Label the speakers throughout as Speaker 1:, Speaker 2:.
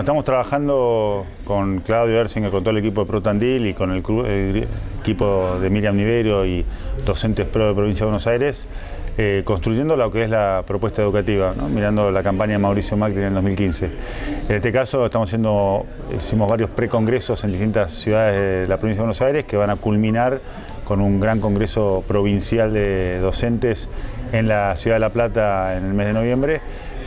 Speaker 1: Bueno, estamos trabajando con Claudio Erzinger, con todo el equipo de Pro Tandil y con el equipo de Miriam Niverio y docentes pro de Provincia de Buenos Aires, construyendo lo que es la propuesta educativa, ¿no? Mirando la campaña de Mauricio Macri en el 2015. En este caso hicimos varios precongresos en distintas ciudades de la Provincia de Buenos Aires que van a culminar con un gran congreso provincial de docentes en la Ciudad de La Plata en el mes de noviembre,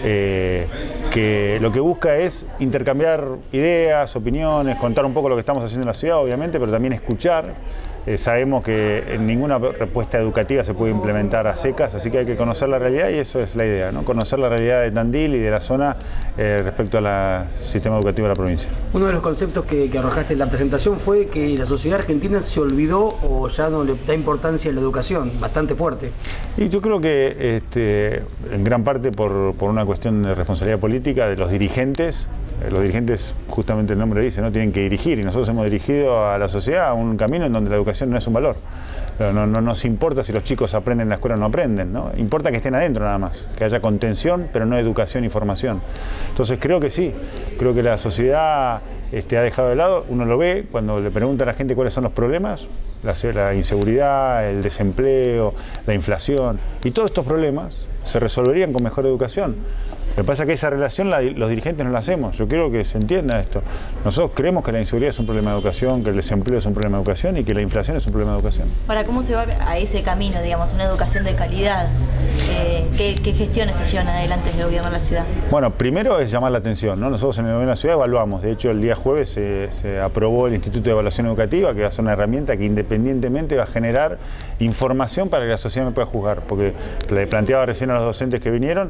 Speaker 1: que lo que busca es intercambiar ideas, opiniones, contar un poco lo que estamos haciendo en la ciudad, obviamente, pero también escuchar. Sabemos que ninguna respuesta educativa se puede implementar a secas, así que hay que conocer la realidad y eso es la idea, ¿no? Conocer la realidad de Tandil y de la zona respecto al sistema educativo de la provincia.
Speaker 2: Uno de los conceptos que arrojaste en la presentación fue que la sociedad argentina se olvidó o ya no le da importancia a la educación, bastante fuerte.
Speaker 1: Y yo creo que en gran parte por una cuestión de responsabilidad política de los dirigentes. Los dirigentes, justamente el nombre dice, ¿no? Tienen que dirigir, y nosotros hemos dirigido a la sociedad a un camino en donde la educación no es un valor. No nos importa si los chicos aprenden en la escuela o no aprenden, ¿no? Importa que estén adentro nada más, que haya contención, pero no educación y formación. Entonces creo que sí, creo que la sociedad ha dejado de lado, uno lo ve cuando le pregunta a la gente cuáles son los problemas, la inseguridad, el desempleo, la inflación, y todos estos problemas se resolverían con mejor educación. Lo que pasa es que esa relación los dirigentes no la hacemos. Yo quiero que se entienda esto. Nosotros creemos que la inseguridad es un problema de educación, que el desempleo es un problema de educación y que la inflación es un problema de educación.
Speaker 3: Para cómo se va a ese camino, digamos, una educación de calidad, ¿qué gestiones se llevan adelante desde el gobierno de la ciudad?
Speaker 1: Bueno, primero es llamar la atención, ¿no? Nosotros en el gobierno de la ciudad evaluamos. De hecho, el día jueves se aprobó el Instituto de Evaluación Educativa, que va a ser una herramienta que independientemente va a generar información para que la sociedad me pueda juzgar. Porque le planteaba recién a los docentes que vinieron,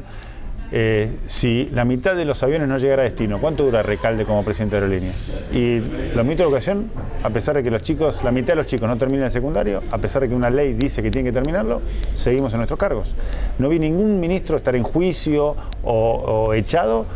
Speaker 1: si la mitad de los aviones no llegara a destino, ¿cuánto dura Recalde como presidente de aerolíneas? Y la mitad de educación, a pesar de que la mitad de los chicos no terminan el secundario, a pesar de que una ley dice que tienen que terminarlo, seguimos en nuestros cargos. No vi ningún ministro estar en juicio o echado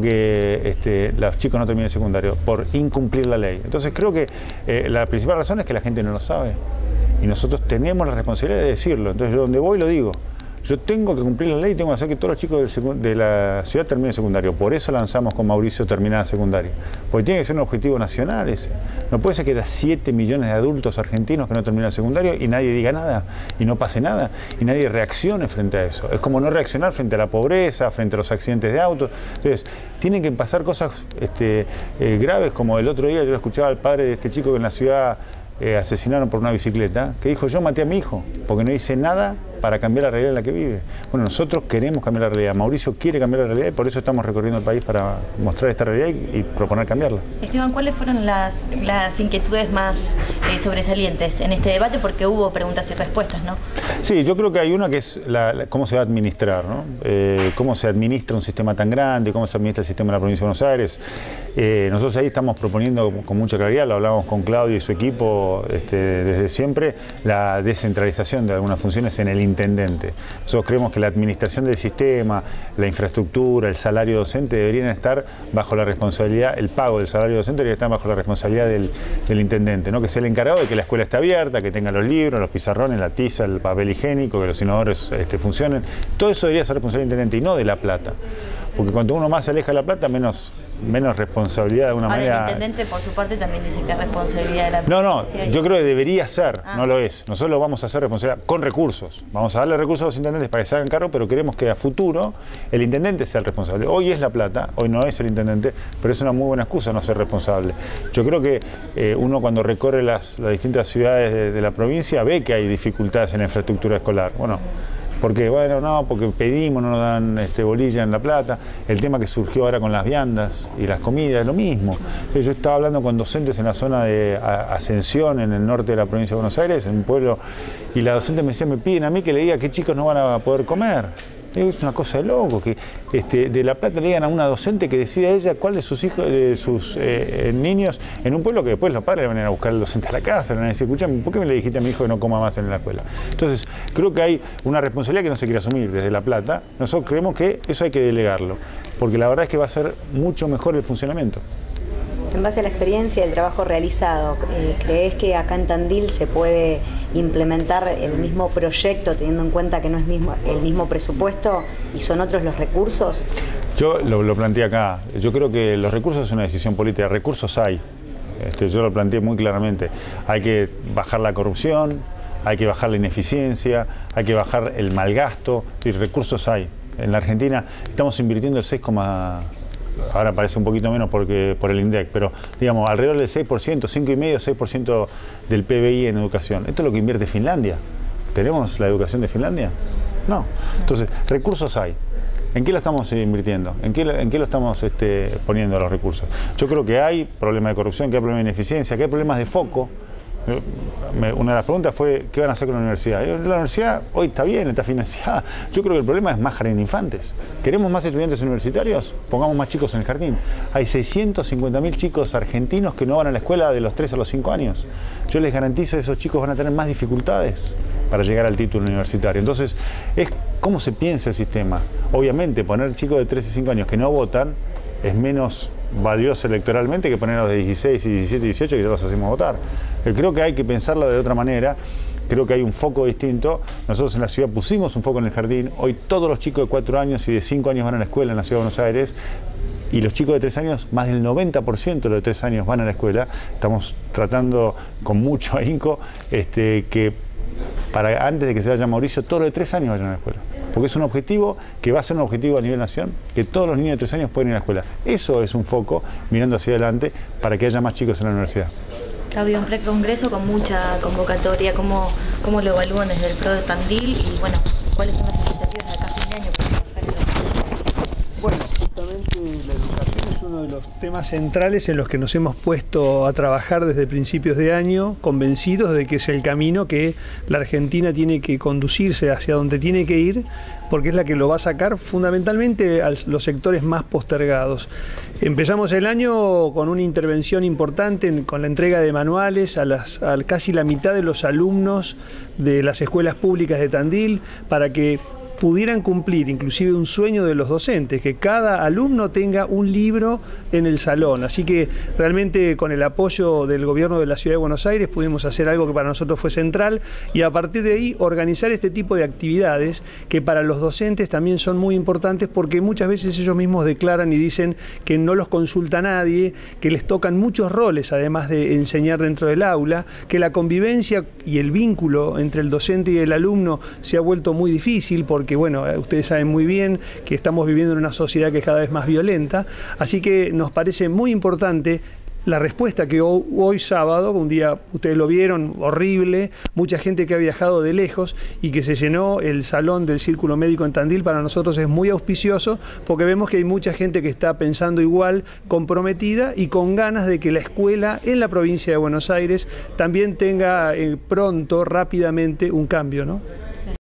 Speaker 1: porque los chicos no terminan el secundario, por incumplir la ley. Entonces creo que la principal razón es que la gente no lo sabe y nosotros tenemos la responsabilidad de decirlo. Entonces donde voy lo digo. Yo tengo que cumplir la ley y tengo que hacer que todos los chicos de la ciudad terminen secundario. Por eso lanzamos con Mauricio terminada secundaria. Porque tiene que ser un objetivo nacional ese. No puede ser que haya 7 millones de adultos argentinos que no terminan secundario y nadie diga nada, y no pase nada, y nadie reaccione frente a eso. Es como no reaccionar frente a la pobreza, frente a los accidentes de autos. Entonces, tienen que pasar cosas graves, como el otro día yo escuchaba al padre de este chico que en la ciudad asesinaron por una bicicleta, que dijo: yo maté a mi hijo porque no hice nada para cambiar la realidad en la que vive. Bueno, nosotros queremos cambiar la realidad, Mauricio quiere cambiar la realidad y por eso estamos recorriendo el país para mostrar esta realidad y proponer cambiarla.
Speaker 3: Esteban, ¿cuáles fueron las inquietudes más sobresalientes en este debate? Porque hubo preguntas y respuestas, ¿no?
Speaker 1: Sí, yo creo que hay una que es cómo se va a administrar, ¿no? Cómo se administra un sistema tan grande, cómo se administra el sistema de la provincia de Buenos Aires. Nosotros ahí estamos proponiendo con mucha claridad, lo hablamos con Claudio y su equipo desde siempre, la descentralización de algunas funciones en el intendente. Nosotros creemos que la administración del sistema, la infraestructura, el salario docente deberían estar bajo la responsabilidad, el pago del salario docente debería estar bajo la responsabilidad del intendente, ¿no? Que sea el encargado de que la escuela esté abierta, que tenga los libros, los pizarrones, la tiza, el papel higiénico, que los inodores funcionen. Todo eso debería ser responsabilidad del intendente y no de La Plata. Porque cuanto uno más se aleja de La Plata, menos responsabilidad de alguna manera.
Speaker 3: El intendente por su parte también dice que es responsabilidad de la
Speaker 1: provincia. No, yo creo que debería ser, no lo es. Nosotros lo vamos a hacer responsabilidad con recursos. Vamos a darle recursos a los intendentes para que se hagan cargo, pero queremos que a futuro el intendente sea el responsable. Hoy es La Plata, hoy no es el intendente, pero es una muy buena excusa no ser responsable. Yo creo que uno cuando recorre las distintas ciudades de la provincia ve que hay dificultades en la infraestructura escolar. Bueno, porque porque pedimos, no nos dan bolilla en La Plata. El tema que surgió ahora con las viandas y las comidas, es lo mismo. Entonces, yo estaba hablando con docentes en la zona de Ascensión, en el norte de la provincia de Buenos Aires, en un pueblo, y la docente me decía, me piden a mí que le diga qué chicos no van a poder comer. Es una cosa de loco, que de La Plata le digan a una docente que decida ella cuál de sus hijos, de sus niños, en un pueblo que después los padres le van a ir a buscar al docente a la casa, le van a decir, escuchame, ¿por qué me le dijiste a mi hijo que no coma más en la escuela? Entonces, creo que hay una responsabilidad que no se quiere asumir desde La Plata. Nosotros creemos que eso hay que delegarlo, porque la verdad es que va a ser mucho mejor el funcionamiento.
Speaker 4: En base a la experiencia y el trabajo realizado, ¿crees que acá en Tandil se puede implementar el mismo proyecto teniendo en cuenta que no es el mismo presupuesto y son otros los recursos?
Speaker 1: Yo lo planteé acá. Yo creo que los recursos es una decisión política. Recursos hay. Yo lo planteé muy claramente. Hay que bajar la corrupción, hay que bajar la ineficiencia, hay que bajar el malgasto. Y recursos hay. En la Argentina estamos invirtiendo el 6, ahora parece un poquito menos por el INDEC, pero digamos alrededor del 6%, 5,5%, 6% del PBI en educación. Esto es lo que invierte Finlandia. ¿Tenemos la educación de Finlandia? No. Entonces, recursos hay. ¿En qué lo estamos invirtiendo? ¿En qué lo estamos poniendo los recursos? Yo creo que hay problemas de corrupción, que hay problemas de ineficiencia, que hay problemas de foco. Una de las preguntas fue, ¿qué van a hacer con la universidad? La universidad hoy está bien, está financiada. Yo creo que el problema es más jardín de infantes. ¿Queremos más estudiantes universitarios? Pongamos más chicos en el jardín. Hay 650.000 chicos argentinos que no van a la escuela de los 3 a los 5 años. Yo les garantizo que esos chicos van a tener más dificultades para llegar al título universitario. Entonces, es cómo se piensa el sistema. Obviamente, poner chicos de 3 y 5 años que no votan es menos valioso electoralmente que ponerlos de 16 y 17 y 18 que ya los hacemos votar. Creo que hay que pensarlo de otra manera. Creo que hay un foco distinto. Nosotros en la ciudad pusimos un foco en el jardín. Hoy todos los chicos de 4 años y de 5 años van a la escuela en la ciudad de Buenos Aires. Y los chicos de 3 años, más del 90% de los de 3 años van a la escuela. Estamos tratando con mucho ahínco que para antes de que se vaya Mauricio, todos los de 3 años vayan a la escuela. Porque es un objetivo que va a ser un objetivo a nivel nación, que todos los niños de 3 años pueden ir a la escuela. Eso es un foco mirando hacia adelante para que haya más chicos en la universidad.
Speaker 3: Claudio, un precongreso con mucha convocatoria, ¿cómo lo evalúan desde el PRO de Tandil? Y bueno, ¿cuáles son las expectativas de acá a fin de año para trabajar en los...
Speaker 5: Bueno, justamente la educación es uno de los temas centrales en los que nos hemos puesto a trabajar desde principios de año, convencidos de que es el camino que la Argentina tiene que conducirse hacia donde tiene que ir, porque es la que lo va a sacar fundamentalmente a los sectores más postergados. Empezamos el año con una intervención importante con la entrega de manuales a casi la mitad de los alumnos de las escuelas públicas de Tandil para que pudieran cumplir inclusive un sueño de los docentes, que cada alumno tenga un libro en el salón. Así que realmente con el apoyo del gobierno de la Ciudad de Buenos Aires pudimos hacer algo que para nosotros fue central y a partir de ahí organizar este tipo de actividades que para los docentes también son muy importantes porque muchas veces ellos mismos declaran y dicen que no los consulta nadie, que les tocan muchos roles además de enseñar dentro del aula, que la convivencia y el vínculo entre el docente y el alumno se ha vuelto muy difícil porque bueno, ustedes saben muy bien que estamos viviendo en una sociedad que es cada vez más violenta, así que nos parece muy importante la respuesta que hoy sábado, un día ustedes lo vieron, horrible, mucha gente que ha viajado de lejos y que se llenó el salón del Círculo Médico en Tandil, para nosotros es muy auspicioso porque vemos que hay mucha gente que está pensando igual, comprometida y con ganas de que la escuela en la provincia de Buenos Aires también tenga pronto, rápidamente, un cambio, ¿no?